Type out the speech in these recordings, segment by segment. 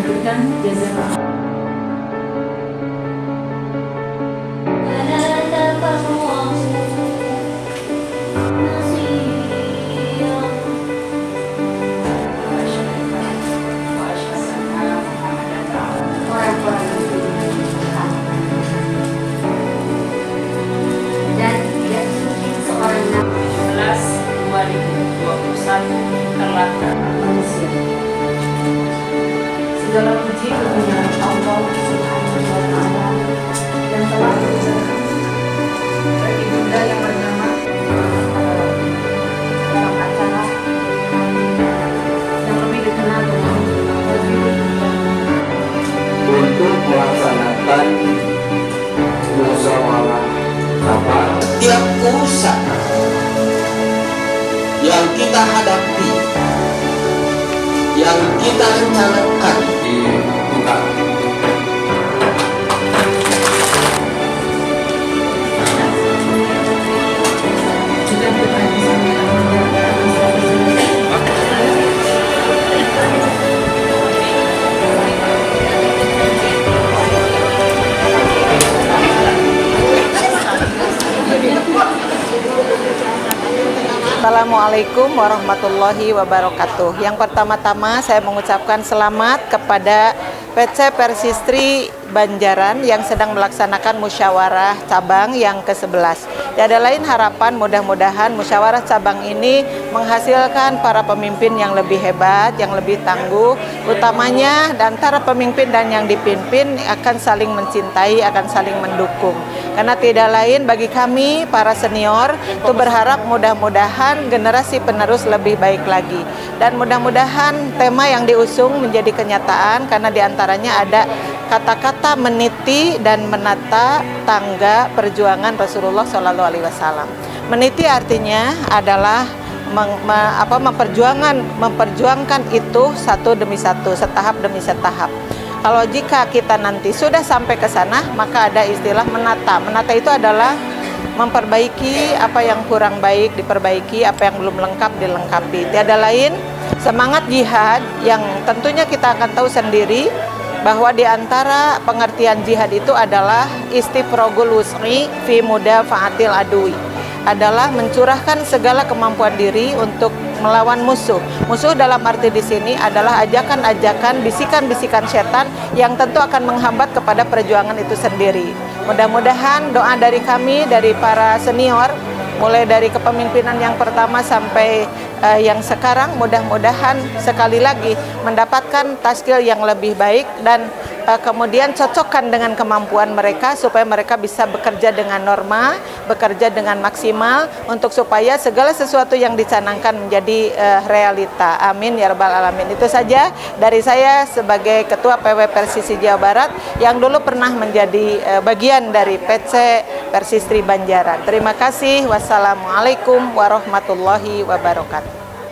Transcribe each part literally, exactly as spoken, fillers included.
mengaturkan jazakallah. Segala puji kepada Allah Subhanahu wa Ta'ala yang telah menjadikan bagi bunda yang bernama dalam acara yang lebih dikenal dengan untuk melaksanakan musyawarah apa tiap urusan yang kita hadapi, yang kita rencanakan dibuka. Assalamualaikum warahmatullahi wabarakatuh. Yang pertama-tama saya mengucapkan selamat kepada P C Persistri Banjaran yang sedang melaksanakan musyawarah cabang yang ke sebelas. Tiada lain harapan mudah-mudahan musyawarah cabang ini menghasilkan para pemimpin yang lebih hebat, yang lebih tangguh, utamanya antara pemimpin dan yang dipimpin akan saling mencintai, akan saling mendukung. Karena tidak lain bagi kami para senior itu berharap mudah-mudahan generasi penerus lebih baik lagi. Dan mudah-mudahan tema yang diusung menjadi kenyataan karena diantaranya ada kata-kata meniti dan menata tangga perjuangan Rasulullah shallallahu alaihi wasallam. Meniti artinya adalah meng, me, apa, memperjuangkan, memperjuangkan itu satu demi satu, setahap demi setahap. Kalau jika kita nanti sudah sampai ke sana, maka ada istilah menata. Menata itu adalah memperbaiki apa yang kurang baik, diperbaiki apa yang belum lengkap, dilengkapi. Tiada lain semangat jihad yang tentunya kita akan tahu sendiri bahwa di antara pengertian jihad itu adalah istifrogul wus'i fi mudafa'atil adui, adalah mencurahkan segala kemampuan diri untuk melawan musuh. Musuh dalam arti di sini adalah ajakan-ajakan, bisikan-bisikan setan yang tentu akan menghambat kepada perjuangan itu sendiri. Mudah-mudahan doa dari kami, dari para senior, mulai dari kepemimpinan yang pertama sampai uh, yang sekarang, mudah-mudahan sekali lagi mendapatkan taskil yang lebih baik dan uh, kemudian cocokkan dengan kemampuan mereka supaya mereka bisa bekerja dengan norma, bekerja dengan maksimal untuk supaya segala sesuatu yang dicanangkan menjadi uh, realita. Amin ya rabbal alamin. Itu saja dari saya sebagai Ketua P W Persisi Jawa Barat yang dulu pernah menjadi uh, bagian dari P C Persistri Banjaran. Terima kasih. Wassalamualaikum warahmatullahi wabarakatuh.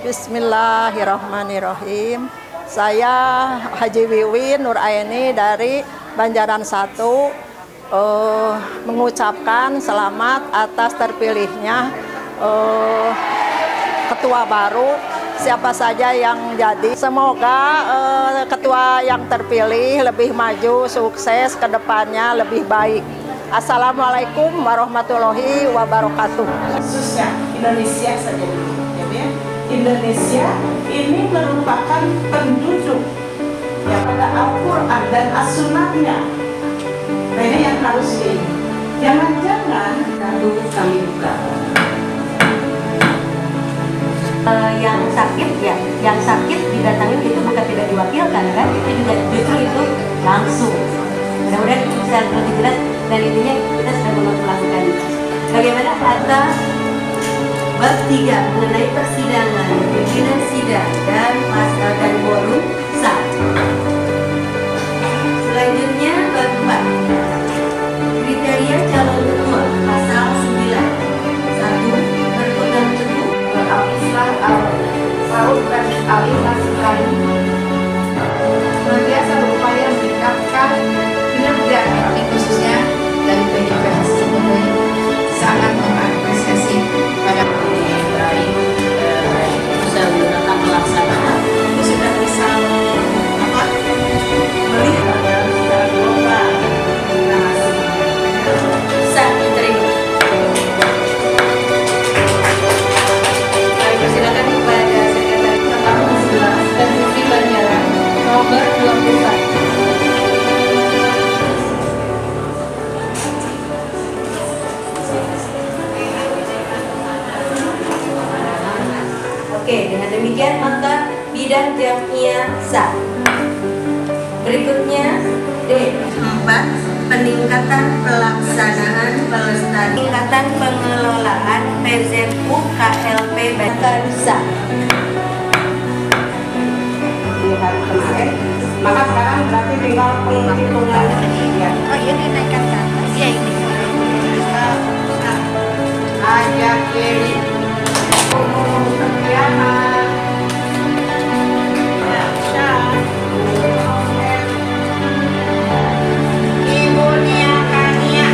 Bismillahirrahmanirrahim. Saya Haji Wiwi Nur Aini dari Banjaran satu uh, mengucapkan selamat atas terpilihnya uh, ketua baru, siapa saja yang jadi. Semoga uh, ketua yang terpilih lebih maju, sukses ke depannya lebih baik. Assalamualaikum warahmatullahi wabarakatuh. Khususnya Indonesia saja dulu, ya, Indonesia ini merupakan penduduk yang pada Al-Quran dan As-Sunnahnya. Nah, ini yang harus di jangan-jangan lalu kami buka. Uh, yang sakit ya, yang sakit didatangin itu bukan tidak diwakilkan kan, itu juga justru itu langsung. Mudah-mudahan itu bisa lebih jelas dan intinya kita sudah melakukan itu. Bagaimana atas bab tiga mengenai persidangan, pimpinan sidang dan pasal dan forum sah. Selanjutnya bab empat kriteria calon ketua pasal sembilan. Satu, berpegang teguh al-Islam al-Saud dan al-Nasrani, senantiasa berupaya meningkatkan kinerja khususnya dari P D I P sebetulnya sangat mengapresiasi pada baik, bisa melaksanakan itu sudah bisa Sa. Berikutnya D. Empat. Peningkatan pelaksanaan pelestarian peningkatan pengelolaan P Z U K L P Batanusa. Di hari kemarin, maka sekarang berarti tinggal penghitungan. Ya. Oh iya, dinaikkan ke atas. Ya ini. Ajak kiri. Umum kesiapan. Ibu Nia Kania.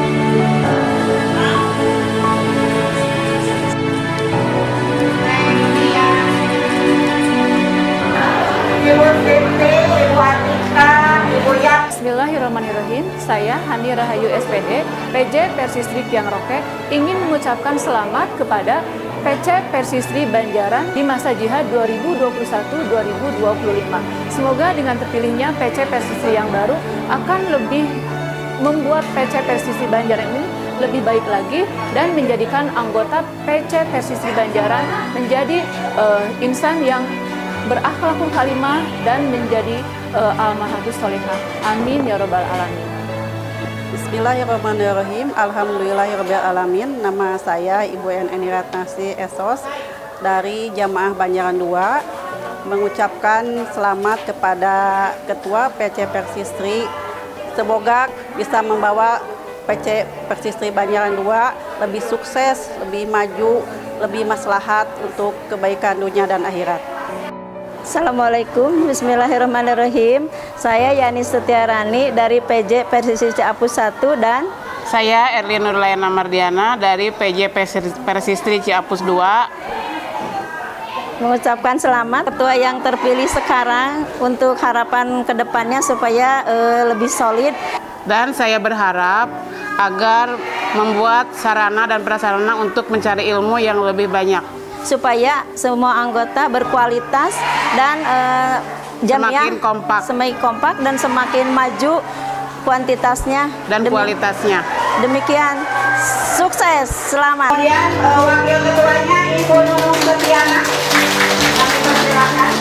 Ibu Siti, Ibu Atika, Ibu Yap. Bismillahirrahmanirrahim. Saya Hani Rahayu S P D, P J Persistri Kiang Roke, ingin mengucapkan selamat kepada P C Persistri Banjaran di masa jihad dua ribu dua puluh satu sampai dua ribu dua puluh lima. Semoga dengan terpilihnya P C Persistri yang baru akan lebih membuat P C Persistri Banjaran ini lebih baik lagi dan menjadikan anggota P C Persistri Banjaran menjadi uh, insan yang berakhlakul karimah dan menjadi uh, al-mahatus solihah. Amin ya robbal alamin. Bismillahirrahmanirrahim. Alhamdulillahirabbil alamin. Nama saya Ibu En Eni Ratnasi S O S dari Jamaah Banjaran dua, mengucapkan selamat kepada Ketua P C Persistri. Semoga bisa membawa P C Persistri Banjaran dua lebih sukses, lebih maju, lebih maslahat untuk kebaikan dunia dan akhirat. Assalamualaikum, bismillahirrahmanirrahim. Saya Yani Setiarani dari P J Persistri Ciapus satu dan saya Erlin Nurlayana Mardiana dari P J Persistri Ciapus dua. Mengucapkan selamat ketua yang terpilih sekarang untuk harapan kedepannya supaya uh, lebih solid. Dan saya berharap agar membuat sarana dan prasarana untuk mencari ilmu yang lebih banyak, supaya semua anggota berkualitas dan uh, jamiah, semakin kompak, semakin kompak dan semakin maju kuantitasnya dan Demi, kualitasnya. Demikian, sukses, selamat. Kemudian uh, wakil ketuanya Ibu Nunung Setiana. Kami persilakan.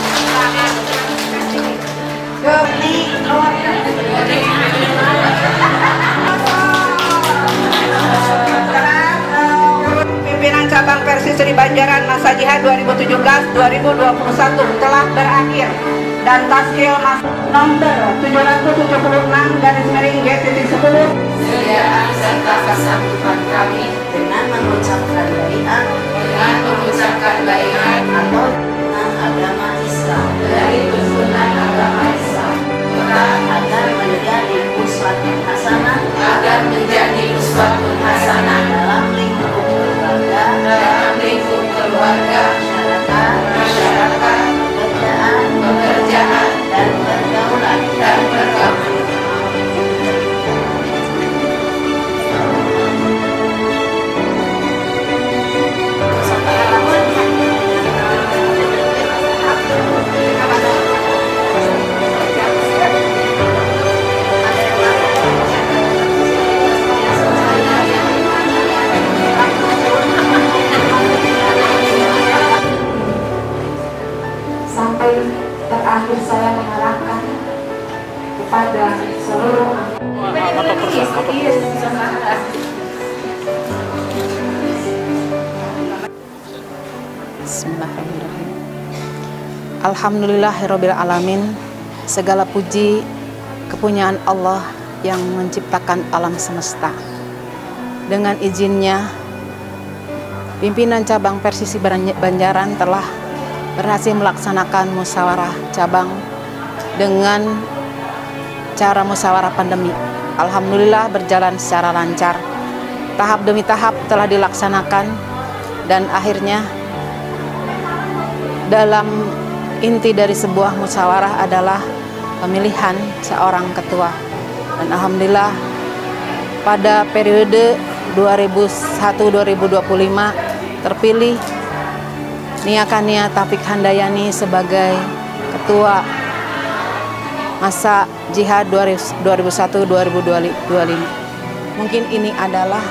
Gemi Nur. Pimpinan cabang Persistri Banjaran masa jihad dua ribu tujuh belas sampai dua ribu dua puluh satu telah berakhir dan taskil masuk nomor tujuh ratus tujuh puluh enam garis miring G sepuluh. Kesediaan serta kesanggupan kami dengan mengucapkan baiat dengan mengucapkan baiat atau tuntunan agama Islam dari tuntunan agama Islam agar menjadi uswatun hasanah agar menjadi uswatun hasanah dalam lingkup keluarga dalam lingkup keluarga masyarakat masyarakat pekerjaan pekerjaan dan pergaulan dan pergaulan. Sampai terakhir saya mengarahkan kepada seluruh Bismillahirrahmanirrahim. Alhamdulillahirabbil alamin. Segala puji kepunyaan Allah yang menciptakan alam semesta. Dengan izinnya, pimpinan cabang Persistri Banjaran telah berhasil melaksanakan musyawarah cabang dengan cara musyawarah pandemi. Alhamdulillah berjalan secara lancar. Tahap demi tahap telah dilaksanakan dan akhirnya dalam inti dari sebuah musyawarah adalah pemilihan seorang ketua. Dan alhamdulillah pada periode dua ribu satu sampai dua ribu dua puluh lima terpilih Nia Kania Taufik Handayani sebagai ketua masa jihad dua ribu satu sampai dua ribu dua puluh lima. Mungkin ini adalah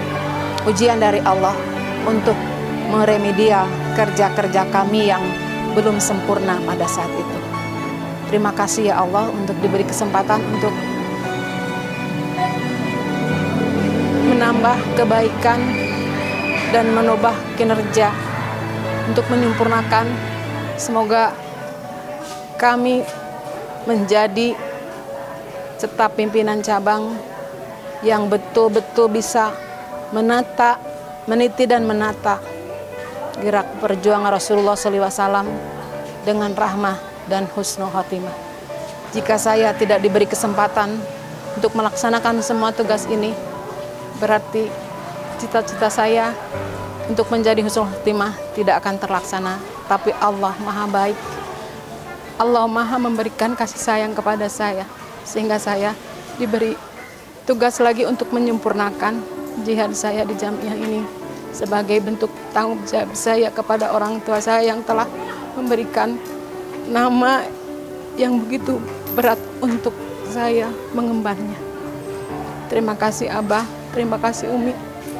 ujian dari Allah untuk meremedial kerja-kerja kami yang belum sempurna pada saat itu. Terima kasih ya Allah untuk diberi kesempatan untuk menambah kebaikan dan menambah kinerja untuk menyempurnakan. Semoga kami menjadi staf pimpinan cabang yang betul-betul bisa menata, meniti dan menata gerak perjuangan Rasulullah shallallahu alaihi wasallam dengan rahmah dan husnul khotimah. Jika saya tidak diberi kesempatan untuk melaksanakan semua tugas ini, berarti cita-cita saya untuk menjadi husnul khotimah tidak akan terlaksana. Tapi Allah Maha baik, Allah Maha memberikan kasih sayang kepada saya, sehingga saya diberi tugas lagi untuk menyempurnakan jihad saya di jamiah ini sebagai bentuk tanggung jawab saya kepada orang tua saya yang telah memberikan nama yang begitu berat untuk saya mengembannya. Terima kasih Abah, terima kasih Umi.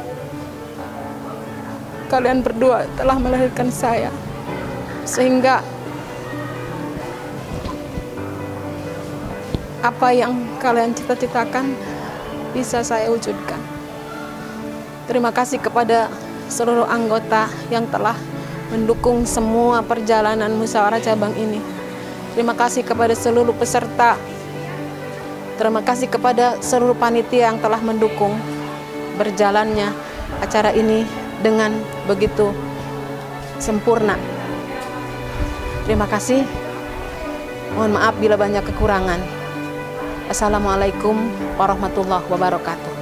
Kalian berdua telah melahirkan saya, sehingga apa yang kalian cita-citakan bisa saya wujudkan. Terima kasih kepada seluruh anggota yang telah mendukung semua perjalanan musyawarah cabang ini. Terima kasih kepada seluruh peserta. Terima kasih kepada seluruh panitia yang telah mendukung berjalannya acara ini dengan begitu sempurna. Terima kasih. Mohon maaf bila banyak kekurangan. Assalamualaikum warahmatullahi wabarakatuh.